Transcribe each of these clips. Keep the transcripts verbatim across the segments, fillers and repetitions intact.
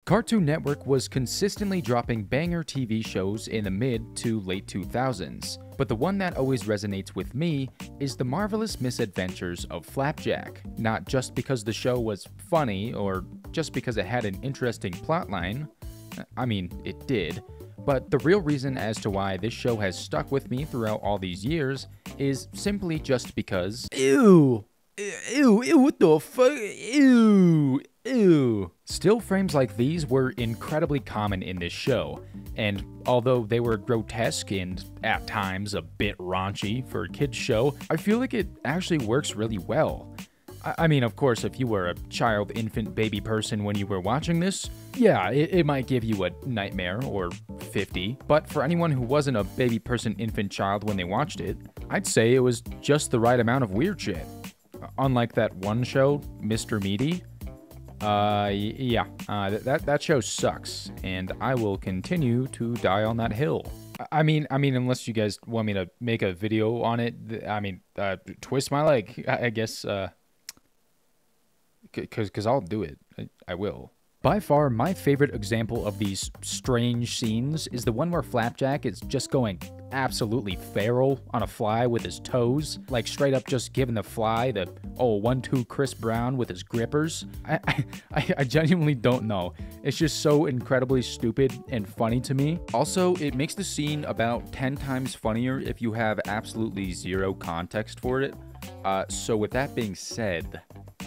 Cartoon Network was consistently dropping banger T V shows in the mid to late two thousands, but the one that always resonates with me is The Marvelous Misadventures of FlapJack. Not just because the show was funny or just because it had an interesting plotline, I mean, it did, but the real reason as to why this show has stuck with me throughout all these years is simply just because, ew, ew, ew, what the fuck, ew, ew. Still frames like these were incredibly common in this show, and although they were grotesque and at times a bit raunchy for a kids show, I feel like it actually works really well. I mean, of course, if you were a child, infant, baby person when you were watching this, yeah, it, it might give you a nightmare or fifty, but for anyone who wasn't a baby person, infant, child when they watched it, I'd say it was just the right amount of weird shit. Unlike that one show, Mister Meaty, uh, yeah, uh, that, that show sucks, and I will continue to die on that hill. I mean, I mean, unless you guys want me to make a video on it, I mean, uh, twist my leg, I, I guess, uh... Because cause I'll do it. I, I will. By far, my favorite example of these strange scenes is the one where FlapJack is just going absolutely feral on a fly with his toes. Like, straight up just giving the fly the, oh, one two Chris Brown with his grippers. I, I, I genuinely don't know. It's just so incredibly stupid and funny to me. Also, it makes the scene about ten times funnier if you have absolutely zero context for it. Uh, so with that being said...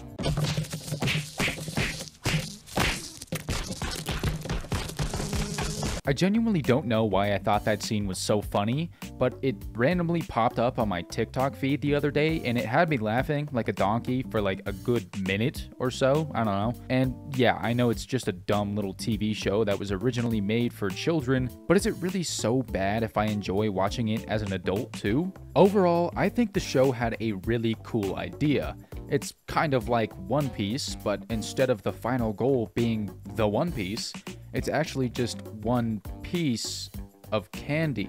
I genuinely don't know why I thought that scene was so funny, but it randomly popped up on my TikTok feed the other day, and it had me laughing like a donkey for like a good minute or so, I don't know. And yeah, I know it's just a dumb little T V show that was originally made for children, but is it really so bad if I enjoy watching it as an adult too? Overall, I think the show had a really cool idea. It's kind of like One Piece, but instead of the final goal being the One Piece, it's actually just one piece of candy.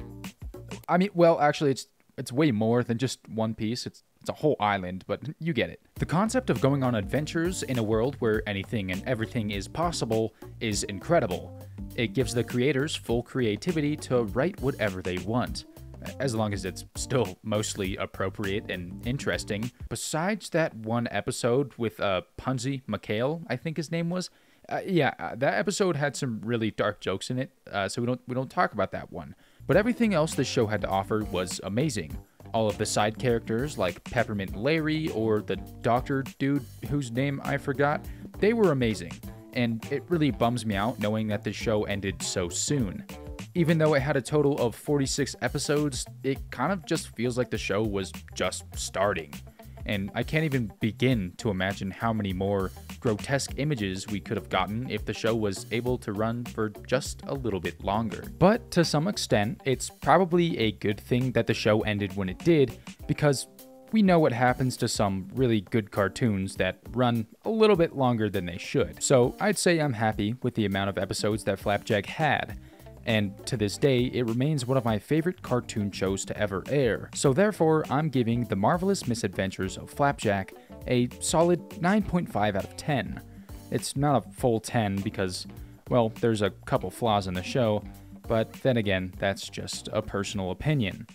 I mean, well, actually, it's it's way more than just one piece. It's it's a whole island, but you get it. The concept of going on adventures in a world where anything and everything is possible is incredible. It gives the creators full creativity to write whatever they want, as long as it's still mostly appropriate and interesting. Besides that one episode with uh, Punzi McHale, I think his name was, Uh, yeah, uh, that episode had some really dark jokes in it, uh, so we don't we don't talk about that one. But everything else the show had to offer was amazing. All of the side characters, like Peppermint Larry or the doctor dude whose name I forgot, they were amazing. And it really bums me out knowing that the show ended so soon. Even though it had a total of forty-six episodes, it kind of just feels like the show was just starting. And I can't even begin to imagine how many more grotesque images we could have gotten if the show was able to run for just a little bit longer. But to some extent, it's probably a good thing that the show ended when it did, because we know what happens to some really good cartoons that run a little bit longer than they should. So I'd say I'm happy with the amount of episodes that FlapJack had. And to this day, it remains one of my favorite cartoon shows to ever air. So therefore, I'm giving The Marvelous Misadventures of FlapJack a solid nine point five out of ten. It's not a full ten because, well, there's a couple flaws in the show, but then again, that's just a personal opinion.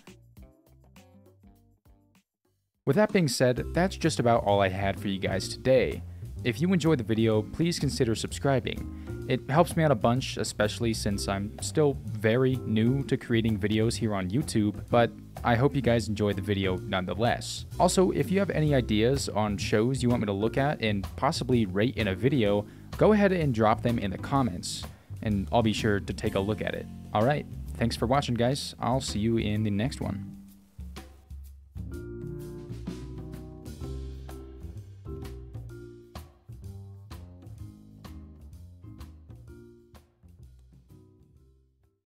With that being said, that's just about all I had for you guys today. If you enjoyed the video, please consider subscribing. It helps me out a bunch, especially since I'm still very new to creating videos here on YouTube, but I hope you guys enjoyed the video nonetheless. Also, if you have any ideas on shows you want me to look at and possibly rate in a video, go ahead and drop them in the comments, and I'll be sure to take a look at it. Alright, thanks for watching guys, I'll see you in the next one.